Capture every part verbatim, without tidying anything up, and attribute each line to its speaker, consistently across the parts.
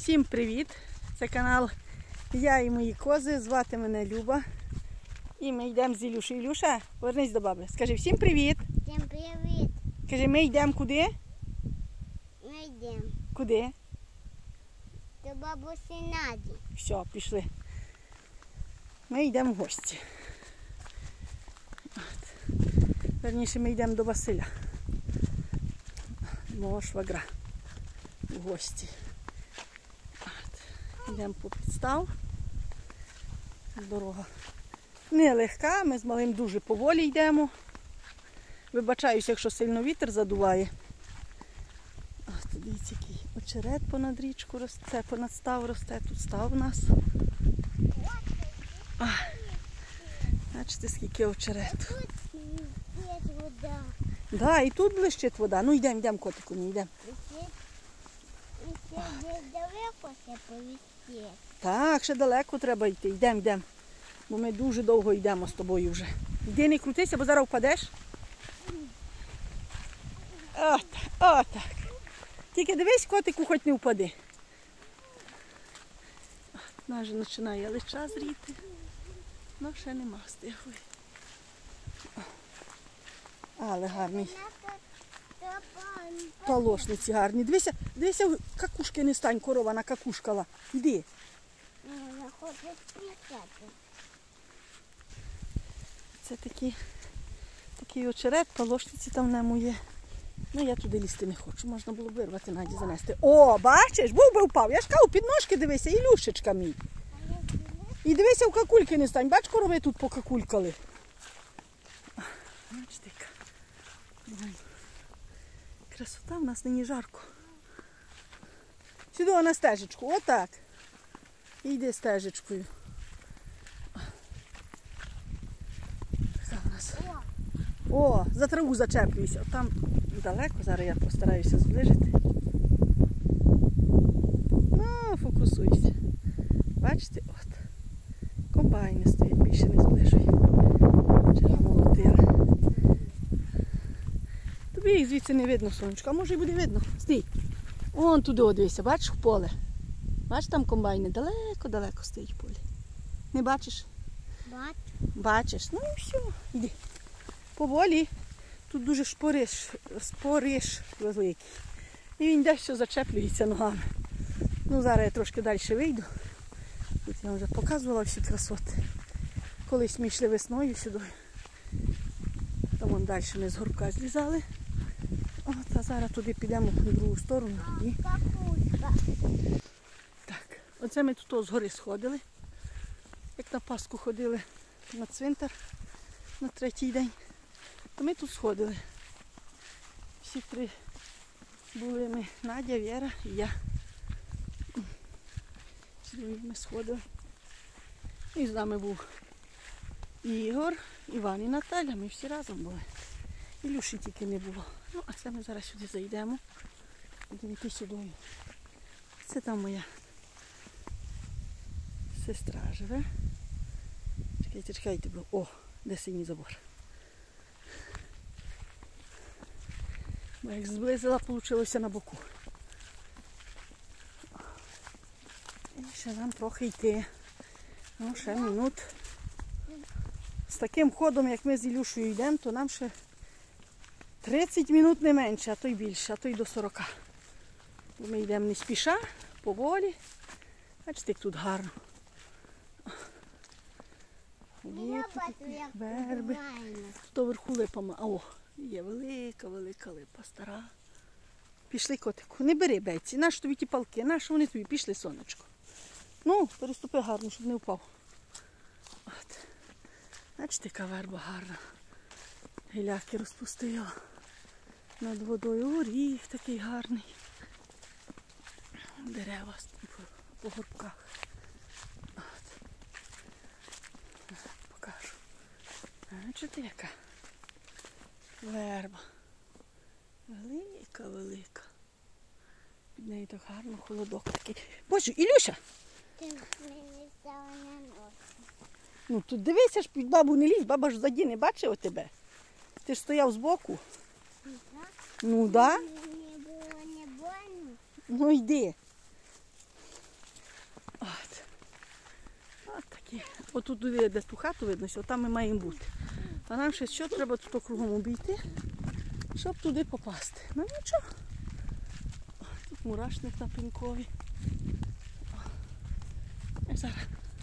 Speaker 1: Всім привіт! Це канал Я і мої кози. Звати мене Люба. І ми йдемо з Ілюшею. Ілюша, повернись до баби. Скажи всім привіт.
Speaker 2: Всім привіт.
Speaker 1: Кажи, ми йдемо куди?
Speaker 2: Ми йдемо
Speaker 1: Куди?
Speaker 2: до бабусі Наді.
Speaker 1: Все, пішли. Ми йдемо в гості. От. Верніше, ми йдемо до Василя. Мого швагра. В гості. От. Йдемо по підстав. Дорога нелегка, ми з малим дуже поволі йдемо. Вибачаюся, якщо сильно вітер задуває. Ось тут дивіться, який очерет понад річку росте, понад став росте. Тут став у нас. А, бачите, скільки очерету.
Speaker 2: Тут є вода.
Speaker 1: Так, да, і тут блищить вода. Ну йдемо, йдемо, котику, не йдемо.
Speaker 2: І ще десь далеко це повісти.
Speaker 1: Так, ще далеко треба йти. Йдемо, йдемо. Бо ми дуже довго йдемо з тобою вже. Йди, не крутися, бо зараз впадеш. Отак, отак. Тільки дивись, котику, хоч не впади. Вона вже починає лича зріти. Ну, ще нема стиглої. Але гарний. Толошниці гарні. Дивися, дивися, какушки не стань, корова накакушкала. Йди.
Speaker 2: Вона хоче спрятати.
Speaker 1: Це такі, такий очерет, толошниці там в ньому є. Ну, я туди лізти не хочу. Можна було б вирвати, Наді занести. О, бачиш, був би впав. Я ж кажу, під ножки дивися, Ілюшечка мій. І дивися, в какульки не стань. Бач, корови тут покакулькали. Бачите, яка. Красота, в нас нині жарко. Сюди на стежечку, отак. І йди стежечкою. Така в нас. О, за траву зачеплююся. Там далеко, зараз я постараюся зближити. Ну, фокусуйся. Бачите, от. Комбайни стоять, більше не зближує. Вчора молотили. Тобі їх звідси не видно, сонечко, а може і буде видно. Стій. Вон туди одивися, бачиш, в поле. Бачиш, там комбайни далеко-далеко стоять в полі. Не бачиш?
Speaker 2: Бачу.
Speaker 1: Бачиш? Ну і все, йди. Поволі. Тут дуже шпориш, спориш великий. І він дещо зачеплюється ногами. Ну, зараз я трошки далі вийду. Тут я вже показувала всі красоти. Колись ми йшли весною сюди. Там вон далі ми з горбка злізали. От, а зараз туди підемо в другу сторону. І...
Speaker 2: Капуста.
Speaker 1: Так, оце ми тут з гори сходили. Як на Пасху ходили на цвинтар на третій день. То ми тут сходили. Всі три були ми, Надя, Віра і я. Сюди ми сходили. І з нами був Ігор, Іван і Наталя. Ми всі разом були. Ілюші тільки не було. Ну, а це ми зараз сюди зайдемо. Будемо йти сюди. Це там моя сестра живе. Чекайте, чекайте, бо... О, де синій забор. Бо як зблизила, вийшло на боку. І ще нам трохи йти. Ну, ще минут. З таким ходом, як ми з Ілюшею йдемо, то нам ще тридцять минут не менше, а то й більше, а то й до сорока. Бо ми йдемо не спіша, поволі. Бачите, як тут гарно. Є такі верби. Тут вверху липа. О, є велика, велика липа, стара. Пішли, котику, не бери бейці. Нащо тобі ті палки? Нащо вони тобі? Пішли, сонечко. Ну, переступи гарно, щоб не впав. От. Бачите, яка верба гарна. Гіляки розпустила. Над водою горіх такий гарний. Дерева по, по горбках. От. Покажу. Бачите, яка верба. Велика, велика. Під нею так гарно, холодок такий. Боже, Ілюша!
Speaker 2: Ти мені стала на нос.
Speaker 1: Ну тут дивися ж, під бабу не лізь, баба ж ззаді не бачила тебе. Ти ж стояв збоку. Ну так? Да?
Speaker 2: Мені було не больно.
Speaker 1: Ну йди. Отут, де, де ту хату видно, що там ми маємо бути. А нам ще що треба тут кругом обійти, щоб туди попасти. Ну нічого. Тут мурашник на пенькові. І зараз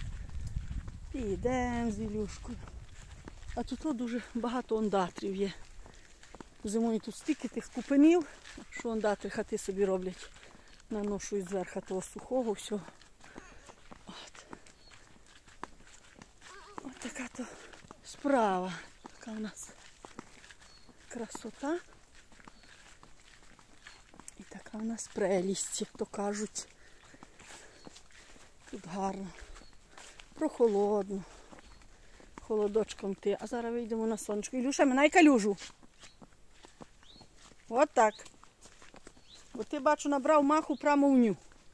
Speaker 1: підемо з Ілюшкою. А тут дуже багато ондатрів є. Зимою тут стільки тих купинів, що ондатри хати собі роблять. Наношують зверху того сухого всього. От. От така то справа. Така у нас красота. І така у нас прелість, як то кажуть. Тут гарно. Прохолодно. Холодочком ти. А зараз вийдемо на сонечко. Ілюша, минай калюжу. От так. Бо ти, бачу, набрав маху прямо в ню.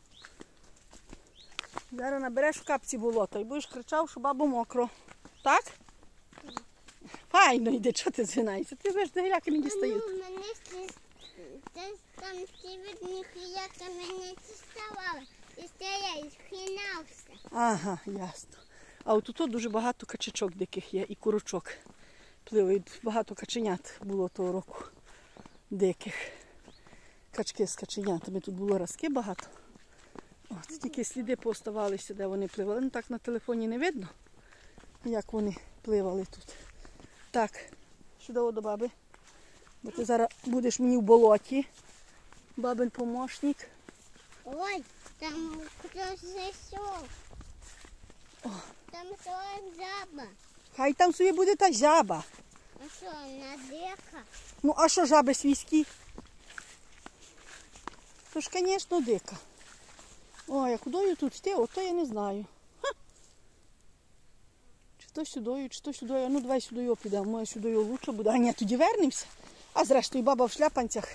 Speaker 1: Зараз набереш в капці болота і будеш кричав, що бабу мокро. Так? Файно йде, чого ти звинаєшся? Ти знаєш, гіляки не дістають.
Speaker 2: Ну, мене десь там ці видні хіляки мене діставали. І я схинався.
Speaker 1: Ага, ясно. А от тут дуже багато качачок диких є і курочок пливають. Багато каченят було того року диких. Качки з каченятами. Тут було разки багато. От, тільки сліди пооставалися, де вони пливали. Ну так на телефоні не видно, як вони пливали тут. Так, сюди до баби. Бо ти зараз будеш мені в болоті. Бабин помощник.
Speaker 2: Ой, там хтось зайшов.
Speaker 1: О.
Speaker 2: Там що жаба.
Speaker 1: Хай там собі буде та жаба.
Speaker 2: А що, вона дика?
Speaker 1: Ну а що жаби свійські? То ж, звісно, дика. Ой, а кудою тут йти, ото я не знаю. Ха. Чи то сюдою, чи то сюдою. А ну давай сюдою підемо, може сюдою лучше буде. А ні, тоді вернемося. А зрештою баба в шляпанцях.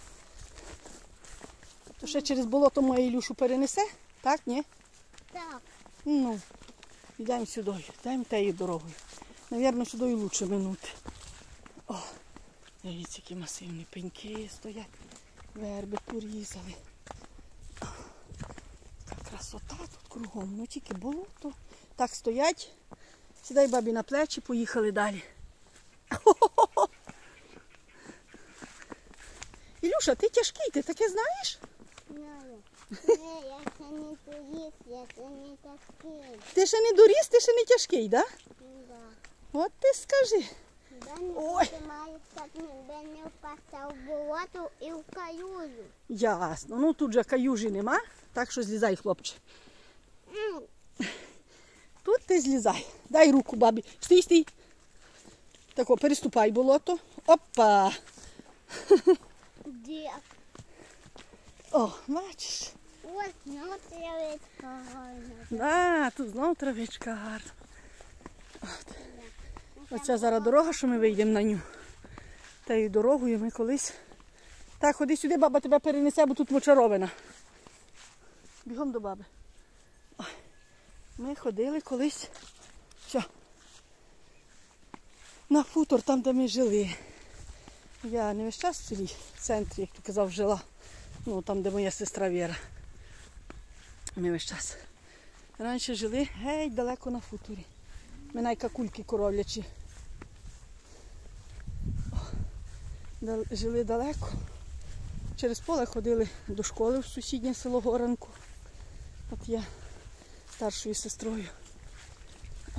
Speaker 1: То ще через болото моя Ілюшу перенесе? Так, ні?
Speaker 2: Так.
Speaker 1: Ну, йдемо сюдою, йдемо тією дорогою. Навірно, сюдою лучше минути. О, дивіться, які масивні пеньки стоять. Верби порізали. Така красота тут кругом. Ну тільки болото. Так стоять. Сідай бабі на плечі, поїхали далі. Ілюша, ти тяжкий, ти таке знаєш?
Speaker 2: Знаю. Ні, я ще не турист, я ще не такий.
Speaker 1: Ти ще не доріс, ти ще не тяжкий, так? Да?
Speaker 2: Да.
Speaker 1: От ти скажи. Ой.
Speaker 2: Ти маєш так ніби не впасти в болото і в каюжу.
Speaker 1: Ясно. Ну тут же каюжі нема, так що злізай, хлопче.
Speaker 2: М,
Speaker 1: Тут ти злізай. Дай руку бабі. Стій, стій. Тако, переступай болото. Опа.
Speaker 2: Де?
Speaker 1: О, бачиш.
Speaker 2: Ось, ну травичка гарна.
Speaker 1: Да, тут знову травичка гарна. От. Оця зараз дорога, що ми вийдемо на ню. Тією дорогою ми колись. Так, ходи сюди, баба тебе перенесе, бо тут мочаровина. Бігом до баби. Ой. Ми ходили колись. Що? На хутор, там, де ми жили. Я не весь час в селі, в центрі, як ти казав, жила. Ну, там, де моя сестра Віра. Ми весь час. Раніше жили геть далеко на хуторі. Ми найка кульки коровлячі. О, жили далеко. Через поле ходили до школи в сусіднє село Горанку. От я старшою сестрою. О.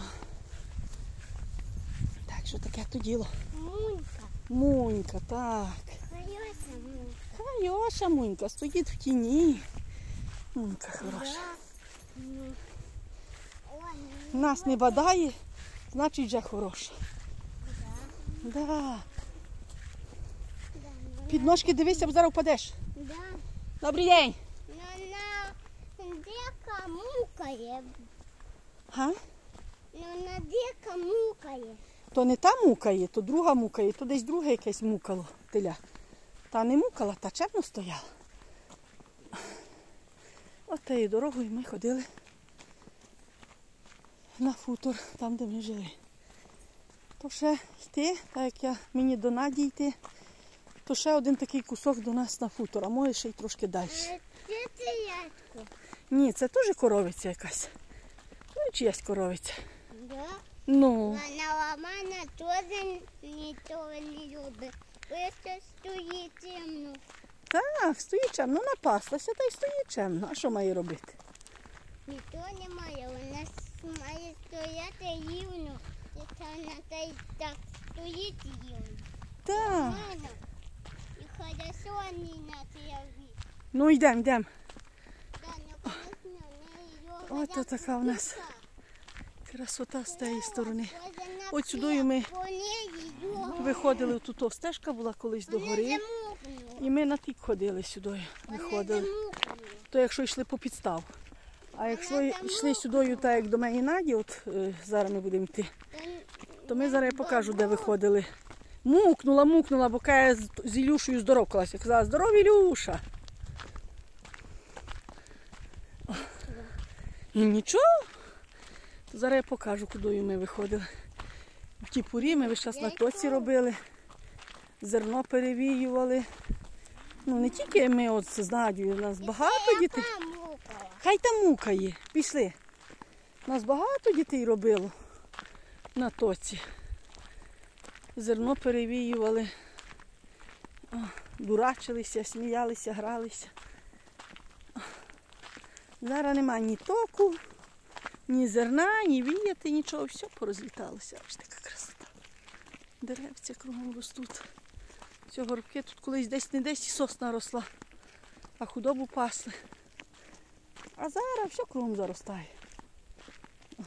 Speaker 1: Так, що таке то діло?
Speaker 2: Мунька.
Speaker 1: Мунька, так.
Speaker 2: Хороша мунька.
Speaker 1: Хороша Мунька, стоїть в тіні. Мунька хороша.
Speaker 2: Да. Ну. Ой,
Speaker 1: Нас не бадає, значить вже хороша.
Speaker 2: да.
Speaker 1: Да.
Speaker 2: Да, ну,
Speaker 1: Під ножки дивися, бо зараз впадеш.
Speaker 2: да.
Speaker 1: Добрий день.
Speaker 2: Ну, на дика мукає.
Speaker 1: Га?
Speaker 2: Ну, на дика мукає.
Speaker 1: То не та мукає, то друга мукає, то десь друге якесь мукало теля. Та не мукала, та чемно стояла. От тією дорогою ми ходили на хутор, там, де ми жили. То ще йти, так як я, мені до Наді йти, то ще один такий кусок до нас на хутор, а може ще й трошки далі.
Speaker 2: Це ти ядко.
Speaker 1: Ні, це теж коровиця якась. Ну, чиясь коровиця.
Speaker 2: Да?
Speaker 1: Ну,
Speaker 2: Вона ламана теж нічого не любить. Просто стоїть темно.
Speaker 1: так, стоїть чемно, напаслася та й стоїть чемно. А що має робити?
Speaker 2: Ніхто не має, вона с- має стояти рівно. І вона та й так стоїть рівно.
Speaker 1: Так.
Speaker 2: Нормально. І хорошо не на траві.
Speaker 1: Ну йдемо, йдемо.
Speaker 2: Да, ну, конечно, в неї
Speaker 1: Ось
Speaker 2: його
Speaker 1: така в нас
Speaker 2: так.
Speaker 1: красота з тієї сторони.
Speaker 2: Кожа на
Speaker 1: От сюди ми
Speaker 2: по неї його.
Speaker 1: виходили, тут стежка була колись до
Speaker 2: Вона
Speaker 1: гори.
Speaker 2: замокнула.
Speaker 1: І ми на тік ходили сюди,
Speaker 2: Вона
Speaker 1: виходили.
Speaker 2: замокнула.
Speaker 1: То якщо йшли по підстав. А якщо йшли сюди, так як до мене Наді, от е, зараз ми будемо йти,
Speaker 2: Та
Speaker 1: то ми зараз я покажу, де виходили. Мукнула, мукнула, бо каже, з- з Ілюшею здоровкалася. Казала, здоров, Ілюша. І нічого. То зараз я покажу, куди ми виходили. В ті порі ми весь час на тоці робили, зерно перевіювали. Ну не тільки ми от з Надією, у нас багато дітей.
Speaker 2: яка мукала?
Speaker 1: Хай там мукає. Пішли. У нас багато дітей робило на тоці. Зерно перевіювали, О, дурачилися, сміялися, гралися. О. Зараз нема ні току, ні зерна, ні віяти, нічого. Все порозліталося. Ось така красота. Деревця кругом ростуть. Ці горбки тут колись десь не десь і сосна росла, а худобу пасли. А зараз все кругом заростає. О.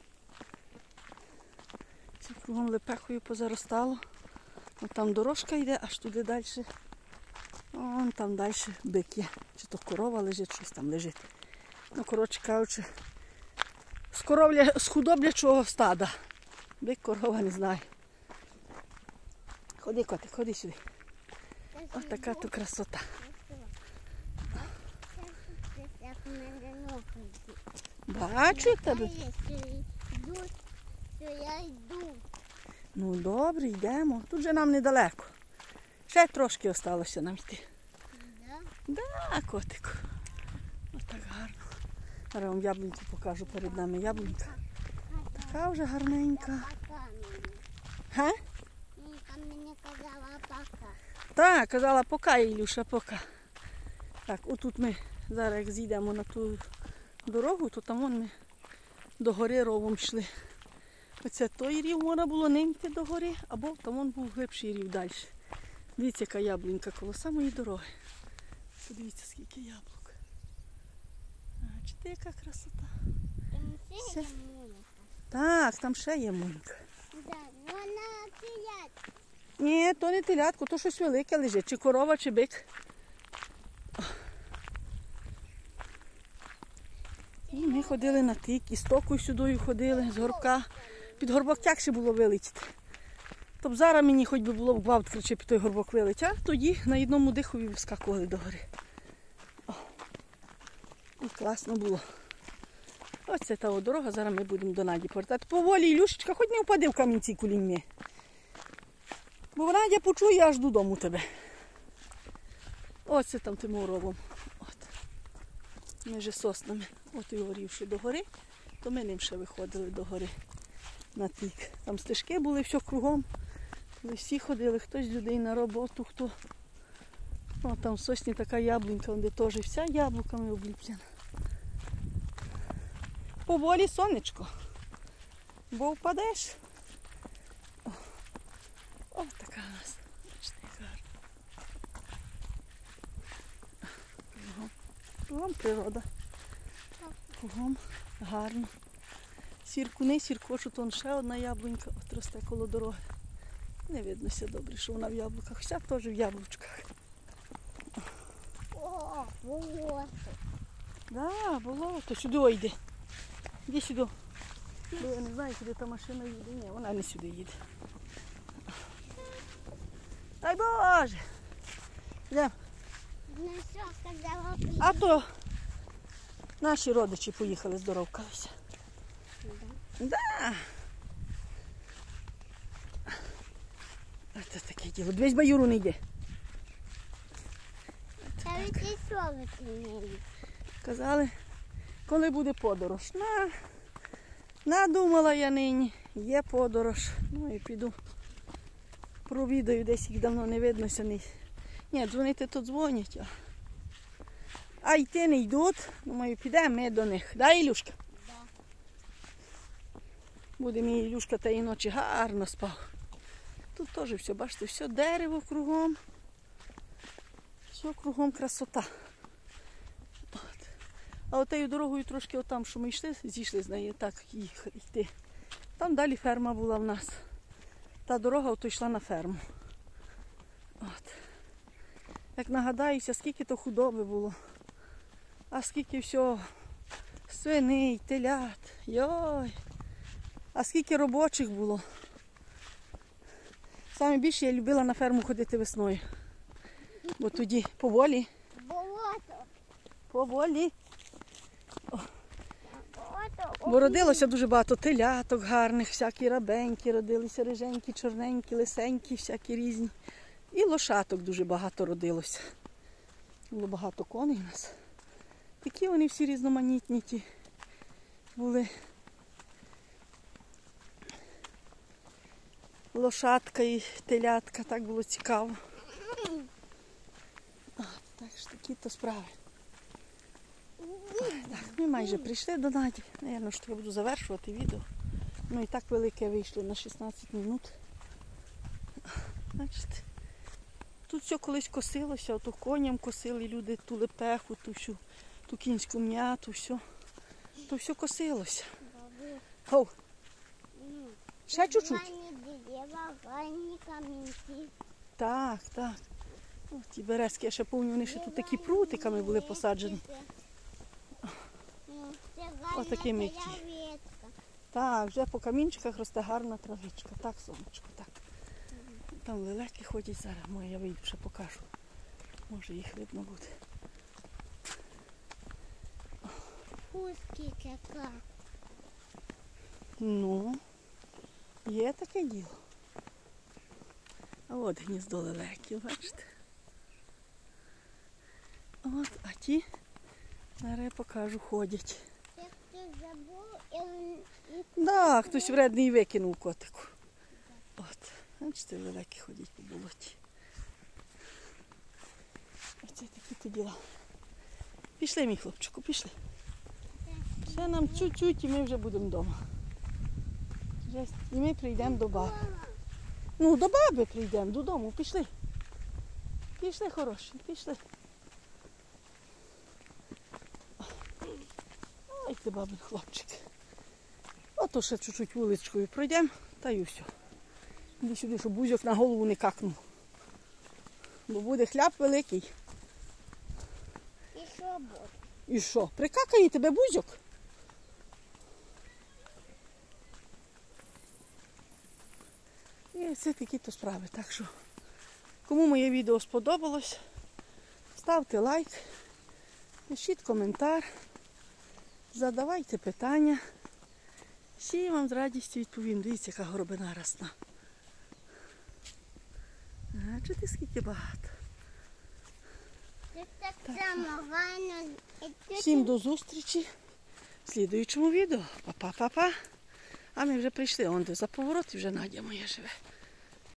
Speaker 1: Все кругом лепехою позаростало. От там дорожка йде, аж туди далі. Вон там далі бик є. Чи то корова лежить, щось там лежить. Ну, коротше кажучи, з, коровля, з худоблячого стада. Бик, корова, не знаю. Ходи, котик, ходи сюди. Ось така то красота.
Speaker 2: Як в мене ногти.
Speaker 1: Бачу як тебе.
Speaker 2: Йду, то я йду.
Speaker 1: Ну добре, йдемо. Тут же нам недалеко. Ще трошки залишилося нам йти.
Speaker 2: Да?
Speaker 1: Да, котику. Ось так гарно. Зараз вам яблуньку покажу перед нами. Яблунька. Така вже гарненька.
Speaker 2: Пока мені.
Speaker 1: Га?
Speaker 2: Міка мені казала пока.
Speaker 1: Так, казала, пока, Ілюша, пока. Так, отут ми зараз як зійдемо на ту дорогу, то там вон ми до гори ровом йшли. Оце той рів можна було не йти до гори, або там вон був глибший рів далі. Дивіться, яка яблунька коло самої дороги. Подивіться, скільки яблук. Бачите, яка красота.
Speaker 2: Там ще
Speaker 1: Все.
Speaker 2: є муля.
Speaker 1: Так, там ще є мунька.
Speaker 2: Да, ну вона сидять.
Speaker 1: Ні, то не телятко, то щось велике лежить. Чи корова, чи бик. І ми ходили на тик, і з токою сюди ходили, з горбка. Під горбок тягше було вилетіти. Тобто зараз мені хоч би було б гвалт кричи під той горбок вилетів, а тоді на одному дихові вискакували до гори. О, і класно було. Ось це та дорога, зараз ми будемо до Наді повертати. Поволі, Ілюшечка, хоч не впади в камінці кулінні. Бо Надя почує аж додому тебе. Ось це там тим ровом. От. Між соснами. От і горівши до гори, то ми ним ще виходили до гори на тік. Там стежки були все кругом. Всі ходили, хтось з людей на роботу, хто. О, там в сосні така яблунька, де теж вся яблуками обліплена. Поволі, сонечко, бо впадеш. О, о така у нас. Бачите, як гарно. Кругом, кругом природа. Кругом гарно. Сіркуни, сіркочуть, вон ще одна яблунька, от росте коло дороги. Не виднося добре, що вона в яблуках, вся теж в яблучках.
Speaker 2: О, болото.
Speaker 1: Да, болото, сюди йди. Іди сюди. Бо я не знаю, куди та машина їде. Ні, вона не сюди їде. Дай Боже! Йдемо.
Speaker 2: Ну що, сказала б.
Speaker 1: А то наші родичі поїхали, здоровкалися. Да. Ось таке діло. Дивись, баюру не йде.
Speaker 2: Та ви ти що ви неї?
Speaker 1: Казали, коли буде подорож. На Надумала я нині, є подорож. Ну і піду провідаю, десь їх давно не виднося. Не... Ні, дзвонити то дзвонять. А, а йти не йдуть. Думаю, підемо ми до них. Да, Ілюшка?
Speaker 2: Да.
Speaker 1: Буде мій Ілюшка тієї ночі гарно спав. Тут теж все, бачите, все дерево кругом. Все кругом красота. От. А отею дорогою трошки отам, що ми йшли, зійшли з неї, так їх йти. Там далі ферма була в нас. Та дорога ото йшла на ферму. От. Як нагадаюся, скільки то худоби було. А скільки всього свиней, телят. Йой. А скільки робочих було. Саме більше я любила на ферму ходити весною. Бо тоді поволі.
Speaker 2: Болото.
Speaker 1: Поволі.
Speaker 2: Болото.
Speaker 1: Бо родилося дуже багато теляток гарних, всякі рабенькі родилися, риженькі, чорненькі, лисенькі, всякі різні. І лошаток дуже багато родилося. Було багато коней у нас. Такі вони всі різноманітні ті були. Лошадка і телятка, так було цікаво. А, так що такі-то справи. Так, ми майже прийшли до Наді. Наверно, що я буду завершувати відео. Ну і так велике вийшло на шістнадцять минут. Бачите, тут все колись косилося, ото коням косили люди, ту лепеху, ту всю, ту кінську м'яту, все. То все косилося. Хоу. Ще чуть-чуть.
Speaker 2: Гарні дерева, гарні камінці.
Speaker 1: Так, так. О, ті березки, я ще пам'ятаю, вони ще тут такі прутиками були посаджені.
Speaker 2: Ну, це гарна
Speaker 1: Отакими ті.
Speaker 2: травичка.
Speaker 1: Так, вже по камінчиках росте гарна травичка. Так, сонечко, так. Там лелеки ходять зараз. Моя, я вийду, ще покажу. Може їх видно буде.
Speaker 2: Пуски така.
Speaker 1: Ну, є таке діло. А от гніздо лелеків, бачите? От, а ті, зараз я покажу, ходять.
Speaker 2: Це хтось забув і... і-
Speaker 1: Да, хтось вредний викинув котику. От, бачите, лелеки ходять по болоті. Оце такі то діла. Пішли, мій хлопчику, пішли. Ще нам чуть-чуть і ми вже будемо вдома. Вже- І ми прийдемо до баби. Ну, до баби прийдемо, додому, пішли. Пішли, хороші, пішли. Ай ти, бабин хлопчик. Ото ще чуть-чуть вуличкою пройдемо, та й все. Іди сюди, щоб бузьок на голову не какнув. Бо буде хляб великий.
Speaker 2: І що буде?
Speaker 1: І що, прикакає тебе бузьок? І це такі-то справи. Так що, кому моє відео сподобалось, ставте лайк, пишіть коментар, задавайте питання. Всі вам з радістю відповім. Дивіться, яка горобина росла. Бачите, скільки багато.
Speaker 2: Це так само гарно. І тут
Speaker 1: Всім до зустрічі в слідуючому відео. Па-па-па-па. А ми вже прийшли, он де за поворот, і вже Надя моя живе.